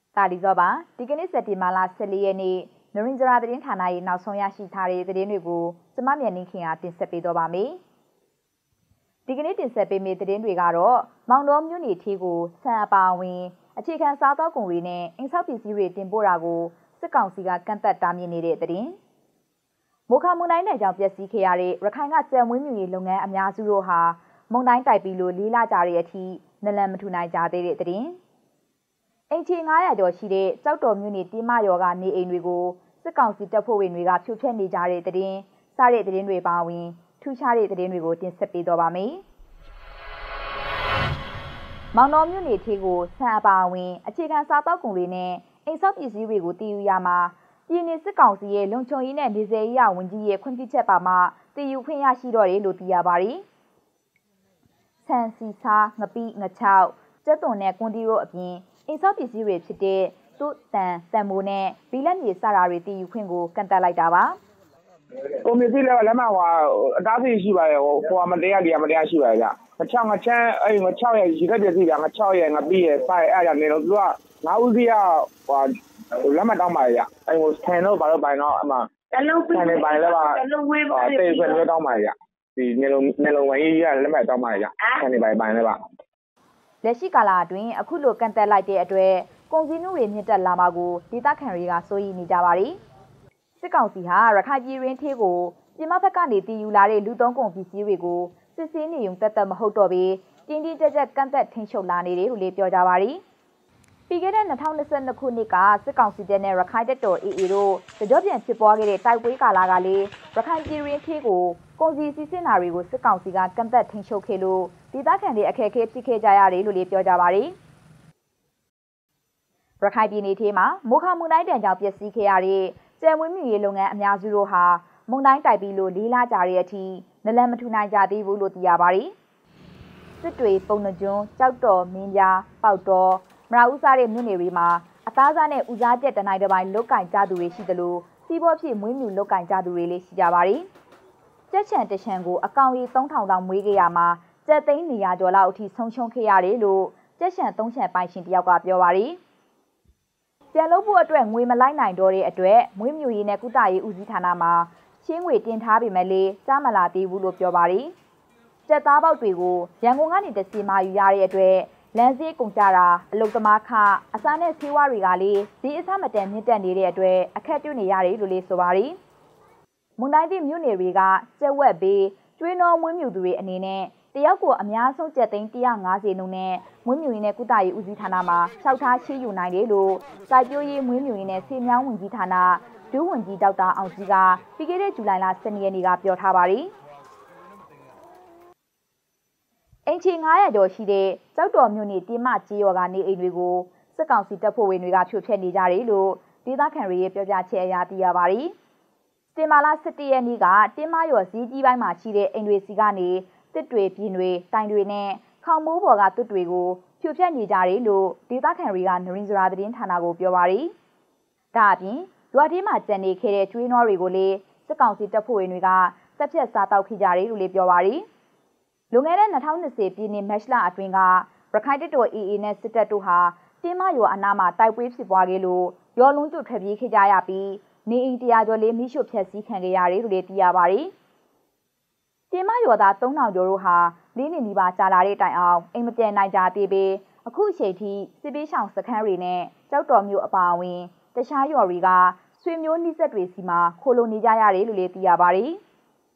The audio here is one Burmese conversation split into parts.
တာလီဇောပါဒီကနေ့စက်တင်ဘာလ14ရက်နေ့နရင်ဂျရာသတင်းဌာနရဲ့နောက်ဆုံးရရှိထားတဲ့သတင်းတွေကိုကျမမြန်နှင်းခင်ကတင်ဆက်ပေးတော့ပါမယ်။ဒီကနေ့တင်ဆက်ပေးမယ့်သတင်းတွေကတော့မောင်တော်မြို့နယ်ထီးကိုဆန်အပါအဝင်အခြေခံစားသောက်ကုန်တွေနဲ့အိမ်ဆောက်ပစ္စည်းတွေတင်ပို့တာကိုစစ်ကောင်စီကကန့်သက်တားမြစ်နေတဲ့သတင်း။မိုခါမွန်တိုင်းနယ်ကြောင့်ပျက်စီးခဲ့ရတဲ့ရခိုင်ကကြံမွေးမြူရေးလုပ်ငန်းအများစုတို့ဟာမုန်တိုင်းတိုက်ပြီးလို့လေးလာကြတဲ့အထိနလန်မထူနိုင်ကြသေးတဲ့သတင်း။အင်ချီ900ကျော်ရှိတဲ့ကြောက်တော်မြို့နယ်တင်းမရော်ကနေအိမ်တွေကိုစစ်ကောင်စီတပ်ဖွဲ့ဝင်တွေကဖြိုဖျက်နေကြတဲ့သတင်းစတဲ့သတင်းတွေပါဝင်ထူးခြားတဲ့သတင်းတွေကိုတင်ဆက်ပေးတော့ပါမယ်။မောင်တော်မြို့နယ်ထီးကိုဆန်အပါအဝင်အခြေခံစားသောက်ကုန်တွေနဲ့အိမ်ဆောက်ပစ္စည်းတွေကိုတည်ယူရမှာပြည်내စစ်ကောင်စီရဲ့လုံခြုံရေးနဲ့နေစေရေးဝန်ကြီးရဲ့ခွင့်ပြုချက်ပါမှတည်ယူခွင့်ရရှိတော့တယ်လို့သိရပါတယ်။ဆန်စီစားငပိငချောက်ကျက်သွန်နဲ့ကွန်တီရိုအပြင်အိမ်ဆောက်ပစ္စည်းတွေဖြစ်တဲ့သူ့တန်မိုးနဲ့ဘီလက်မြေစတာတွေတည်ယူခွင့်ကိုကန့်သတ်လိုက်တာပါ။ကိုမစီလည်းလက်မှတ်အတားစီရှိပါရဲ့ဟိုမတရားရှိပါရဲ့ဗျ။ငချောက်ငချမ်းငချောက်ရဲ့ရေခက်ပစ္စည်းဗျငချောက်ရဲ့ငပိရဲ့စရဲ့အဲ့ဒါနေတော့သူကငါးဦးစီးကလက်မှတ်တောင်းပါရဲ့ဗျ။အဲ့ဆန်တော့ဘာလို့ပိုင်တော့အမှတလုံးဆန်နေပိုင်လည်းပါတေးဆွဲမျိုးတောင်းပါရဲ့ဗျ။ဒီနေလုံးဝကြီးကလက်မှတ်တောင်းပါရဲ့ဗျ။ဆန်နေပိုင်လည်းပါလက်ရှိကာလအတွင်းအခုလိုကန့်သက်လိုက်တဲ့အတွက်ကုန်စည်နှုန်းတွေမြင့်တက်လာမှာကိုဒေသခံတွေကစိုးရိမ်နေကြပါတယ်။စစ်ကောင်စီဟာရခိုင်ပြည်ရင်းထေးကိုပြည်မဘက်ကနေတည်ယူလာတဲ့လူသုံးကုန်ပစ္စည်းတွေကိုစစ်ဆေးနေုံတက်မဟုတ်တော့ဘဲတင်းတင်းကြပ်ကြပ်ကန့်သက်ထိန်းချုပ်လာနေတယ်လို့လည်းပြောကြပါတယ်။ပြီးခဲ့တဲ့2022ခုနှစ်ကစစ်ကောင်စီတပ်နဲ့ရခိုင်တပ်တော် AA တို့တကြော့ပြန်ဖြစ်ပွားခဲ့တဲ့တိုက်ပွဲကာလကလည်းရခိုင်ပြည်ရင်းထေးကိုကုန်စည်စီးဆင်းတာတွေကိုစစ်ကောင်စီကကန့်သက်ထိန်းချုပ်ခဲ့လို့ဒေသခံတွေအခက်အခဲဖြစ်ခဲ့ကြရတယ်လို့လည်းပြောကြပါတယ်။ရခိုင်ပြည်နယ်ထဲမှာမိုခါမွန်တိုင်းတန်ကြောင့်ပျက်စီးခဲ့ရတဲ့ကြံမွေးမြူရေးလုပ်ငန်းအများစုတို့ဟာမုန်တိုင်းတိုက်ပြီးလို့လေးလာကြတဲ့အထိနလန်မထူနိုင်ကြသေးဘူးလို့သိရပါတယ်။စစ်တွေပုံနှကျွန်းကြောက်တော်မင်းပြားပေါက်တော်မရာဦးစားတဲ့မြို့နယ်တွေမှာအသားစားနဲ့ဦးစားကျက်တနိုင်တစ်ပိုင်းလုတ်ကင်ကြသူတွေရှိသလိုစီးပွားဖြစ်မွေးမြူလုတ်ကင်ကြသူတွေလည်းရှိကြပါတယ်။ကြက်ချံတချံကိုအကောင်ရီ3000တောင်မွေးခဲ့ရမှာကြက်သိန်း100ကျော်လောက်အထိဆုံးရှုံးခဲ့ရတယ်လို့ကြက်ချံ3ချံပိုင်ရှင်တယောက်ကပြောပါတယ်။ပြန်လို့ဖို့အတွက်ငွေမလိုက်နိုင်တော့တဲ့အတွက်မွေးမြူရေးနဲ့ကုသရေးဦးစီးဌာနမှာရှင်းငွေတင်ထားပေမဲ့လည်းကြားမလာသေးဘူးလို့ပြောပါတယ်။ကြက်သားပေါက်တွေကိုရန်ကုန်ကနေတစီမာယူရတဲ့အတွက်လမ်းစည်းကုန်ကြတာအလုသမားခအစားနဲ့ဆေးဝါးတွေကလည်းဈေးအဆမတန်မြင့်တက်နေတဲ့အတွက်အခက်တွေ့နေရတယ်လို့လည်းဆိုပါတယ်။မွန်တိုင်းသည့်မြို့နယ်တွေကကြက်ဝက်ဘေးကျွေးနှောမွေးမြူသူတွေအနေနဲ့တယောက်ကိုအများဆုံးကျပ်သိန်း150နှုန်းနဲ့မွေးမြူရေးနဲ့ကုသရေးဦးစီးဌာနမှာလျှောက်ထားရှိယူနိုင်တယ်လို့စိုက်ပျိုးရေးမွေးမြူရေးနဲ့ဆေးမြောင်းဝန်ကြီးဌာနဒုဝန်ကြီးဒေါက်တာအောင်ကြီးကပြီးခဲ့တဲ့ဇူလိုင်လ12ရက်နေ့ကပြောထားပါတယ်။အင်ချီ900ကျော်ရှိတဲ့ကြောက်တော်မြို့နယ်တင်းမကြီးရော်ကနေအိမ်တွေကိုစစ်ကောင်စီတပ်ဖွဲ့ဝင်တွေကဖြိုဖျက်နေကြတယ်လို့ဒေသခံတွေရဲ့ပြောပြချက်အရသိရပါတယ်။တင်မာလာ17ရက်နေ့ကတင်းမရော်ဈေးကြီးပိုင်းမှာရှိတဲ့အိမ်တွေစီကနေတစ်တွေပြင်းတွေတိုင်တွေနဲ့ခေါင်မိုးပေါ်ကတွတ်တွေကိုဖြိုဖျက်နေကြတယ်လို့ဒေသခံတွေကနရင်စရာသတင်းဌာနကိုပြောပါရယ်။ဒါအပြင်ရွာထဲမှာကျန်နေခဲ့တဲ့ကျွေးနှောတွေကိုလည်းစစ်ကောင်စီတပ်ဖွဲ့ဝင်တွေကတပ်ဖြတ်စားတောက်ခဲ့ကြတယ်လို့လည်းပြောပါရယ်။လွန်ခဲ့တဲ့2020ပြည်နှစ်မတ်လအတွင်းကရခိုင်တပ်တော် AA နဲ့စစ်တပ်တို့ဟာတင်းမရွာအနားမှာတိုက်ပွဲဖြစ်ပွားခဲ့လို့ရော်လုံးကျွတ်ထွက်ပြေးခဲ့ကြရပြီးနေအိမ်100ကျော်လေးမိရှုဖျက်ဆီးခံခဲ့ရတယ်လို့လည်းသိရပါရယ်။တင်းမရွာသား3000ကျော်တို့ဟာ၄နှစ်နီးပါးကြာလာတဲ့တိုင်အောင်အိမ်မပြန်နိုင်ကြသေးပေအခုအချိန်ထိစစ်ပေးဆောင်စခန်းတွေနဲ့ကြောက်တော်မျိုးအပါအဝင်တခြားရွာတွေကဆွေမျိုးနှိစက်တွေစီမှာခိုလုံနေကြရတယ်လို့လည်းသိရပါတယ်။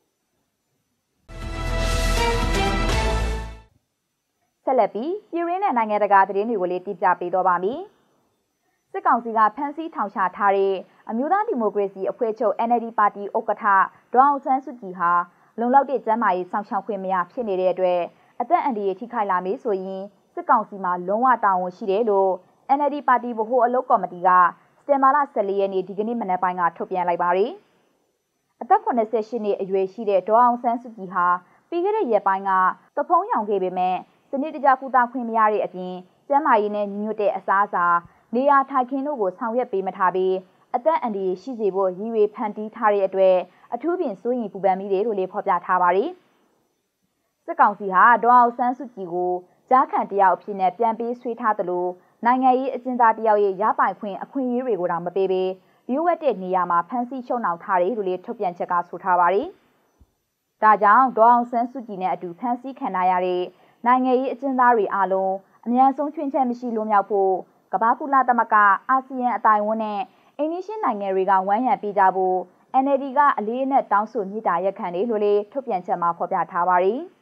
ဆက်လက်ပြီးပြည်ရင်းနဲ့နိုင်ငံတကာသတင်းတွေကိုလည်းတင်ပြပေးတော့ပါမယ်။စစ်ကောင်စီကဖမ်းဆီးထောင်ချထားတဲ့အမျိုးသားဒီမိုကရေစီအဖွဲ့ချုပ် NLD ပါတီဥက္ကဋ္ဌဒေါအောင်ဆန်းစုကြည်ဟာလုံလောက်တဲ့ကျန်းမာရေးစောင့်ရှောက်ခွင့်မရဖြစ်နေတဲ့အတွက်အသက်အန္တရာယ်ထိခိုက်လာမယ်ဆိုရင်စစ်ကောင်စီမှာလုံးဝတာဝန်ရှိတယ်လို့ NLD ပါတီဗဟိုအလုပ်ကော်မတီကစတင်မာလာ14ရက်နေ့ဒီကနေ့မနက်ပိုင်းကထုတ်ပြန်လိုက်ပါတယ်။အသက်88နှစ်အရွယ်ရှိတဲ့ဒေါအောင်ဆန်းစုကြည်ဟာပြီးခဲ့တဲ့ရက်ပိုင်းကသဖုံးရောင်ခဲ့ပေမဲ့စနစ်တကျကုသခွင့်မရတဲ့အပြင်ကျန်းမာရေးနဲ့ညီညွတ်တဲ့အစားအစာနေရာထိုင်ခင်းတို့ကိုဆောင်ရွက်ပေးမထားပြီးအသက်အန္တရာယ်ရှိစေဖို့ရည်ရွယ်ဖန်တီးထားတဲ့အတွက်အထူးပင်စိုးရိမ်ပူပန်မိတယ်လို့လည်းဖော်ပြထားပါတယ်။စစ်ကောင်စီဟာဒေါအောင်ဆန်းစုကြည်ကိုကြားခံတယောက်အဖြစ်နဲ့ပြန်ပေးဆွေးထားသလိုနိုင်ငံရေးအကျဉ်းသားတယောက်ရဲ့ရပိုင်ခွင့်အခွင့်အရေးတွေကိုတောင်မပေးဘဲလျှို့ဝှက်တဲ့နေရာမှာဖမ်းဆီးရှုံနှောင်ထားတယ်လို့လည်းထုတ်ပြန်ချက်ကဆိုထားပါတယ်။ဒါကြောင့်ဒေါအောင်ဆန်းစုကြည်နဲ့အတူဖမ်းဆီးခံရတဲ့နိုင်ငံရေးအကျဉ်းသားတွေအားလုံးအမြန်ဆုံးချွင်းချက်မရှိလွတ်မြောက်ဖို့ကမ္ဘာကုလသမဂ္ဂအာဆီယံအတိုင်းအဝန်နဲ့အိန္ဒိယနိုင်ငံတွေကဝန်းရံပေးကြဖို့ NLD ကအလေးအနက်တောင်းဆိုမြစ်တာရက်ခံတယ်လို့လည်းထုတ်ပြန်ချက်မှာဖော်ပြထားပါတယ်။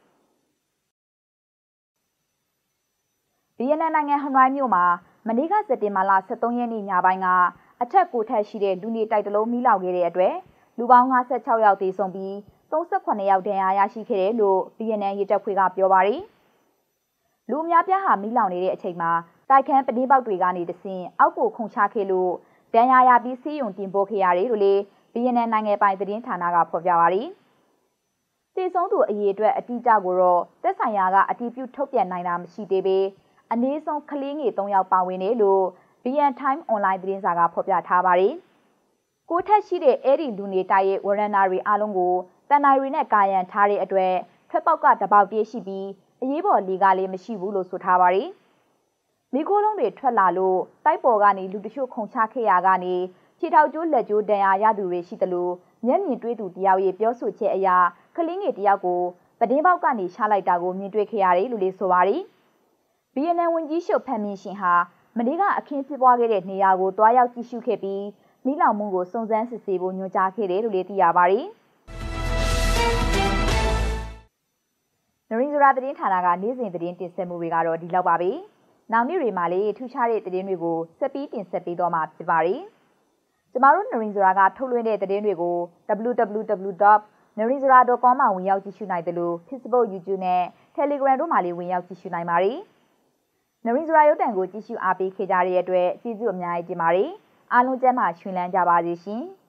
ဗီယက်နမ်နိုင်ငံဟနွိုင်းမြို့မှာမနေ့ကစက်တင်ဘာလ23ရက်နေ့ညပိုင်းကအထက်ကိုထက်ရှိတဲ့လူနေတိုက်တလုံးမီးလောင်ခဲ့တဲ့အတွက်လူပေါင်း56ယောက်သေဆုံးပြီး38ယောက်ဒဏ်ရာရရှိခဲ့တယ်လို့ဗီယက်နမ်ရဲတပ်ဖွဲ့ကပြောပါတယ်။လူအများပြားဟာမီးလောင်နေတဲ့အချိန်မှာတိုက်ခန်းပတင်းပေါက်တွေကနေတဆင့်အောက်ကိုခုန်ချခဲ့လို့ဒဏ်ရာရပြီးဆေးရုံတင်ပို့ခဲ့ရတယ်လို့လည်းဗီယက်နမ်နိုင်ငံပိုင်သတင်းဌာနကဖော်ပြပါတယ်။သေဆုံးသူအရေအတွက်အတိအကျကိုတော့သက်ဆိုင်ရာကအတည်ပြုထုတ်ပြန်နိုင်တာမရှိသေးပေအနည်းဆုံးကလေးငယ်3ယောက်ပါဝင်တယ်လို့ VN Time Online သတင်းစာကဖော်ပြထားပါတယ်။ကိုထက်ရှိတဲ့အဲ့ဒီလူနေတိုက်ရဲ့ဝရဏာတွေအားလုံးကိုတန်နိုင်တွေနဲ့ကာယံထားတဲ့အတွက်ထွက်ပေါက်ကတပေါက်တည်းရှိပြီးအရေးပေါ်လေကားလေးမရှိဘူးလို့ဆိုထားပါတယ်။မိခိုးလုံးတွေထွက်လာလို့တိုက်ပေါ်ကနေလူတချို့ခုန်ချခဲ့ရကနေခြေထောက်ကျိုးလက်ကျိုးဒဏ်ရာရသူတွေရှိသလိုမျက်မြင်တွေ့သူတယောက်ရဲ့ပြောဆိုချက်အရကလေးငယ်တယောက်ကိုပတင်းပေါက်ကနေချလိုက်တာကိုမြင်တွေ့ခဲ့ရတယ်လို့လည်းဆိုပါတယ်။ဗီယက်နမ်ဝန်ကြီးချုပ်ဖန်မင်ရှင်ဟာမနေ့ကအခင်းဖြစ်ပွားခဲ့တဲ့နေရာကိုတွားရောက်ကြည့်ရှုခဲ့ပြီးမိလောင်မှုကိုစုံစမ်းစစ်ဆေးဖို့ညွှန်ကြားခဲ့တယ်လို့လည်းသိရပါတယ်။နရင်းဇရာသတင်းဌာနကနေ့စဉ်သတင်းတင်ဆက်မှုတွေကတော့ဒီလောက်ပါပဲ။နောက်နေ့တွေမှာလည်းထူးခြားတဲ့သတင်းတွေကိုဆက်ပြီးတင်ဆက်ပေးသွားမှာဖြစ်ပါတယ်။ကျမတို့နရင်းဇရာကထုတ်လွှင့်တဲ့သတင်းတွေကို www.narinzara.com မှာဝင်ရောက်ကြည့်ရှုနိုင်တယ်လို့ Facebook, YouTube နဲ့ Telegram တို့မှာလည်းဝင်ရောက်ကြည့်ရှုနိုင်ပါတယ်။နရင်းဇရာရုပ်တံကိုကြည့်ရှုအားပေးခဲ့ကြတဲ့အတွက်ကျေးဇူးအများကြီးတင်ပါတယ်။အားလုံးကျန်းမာရှင်လန်းကြပါစေရှင်။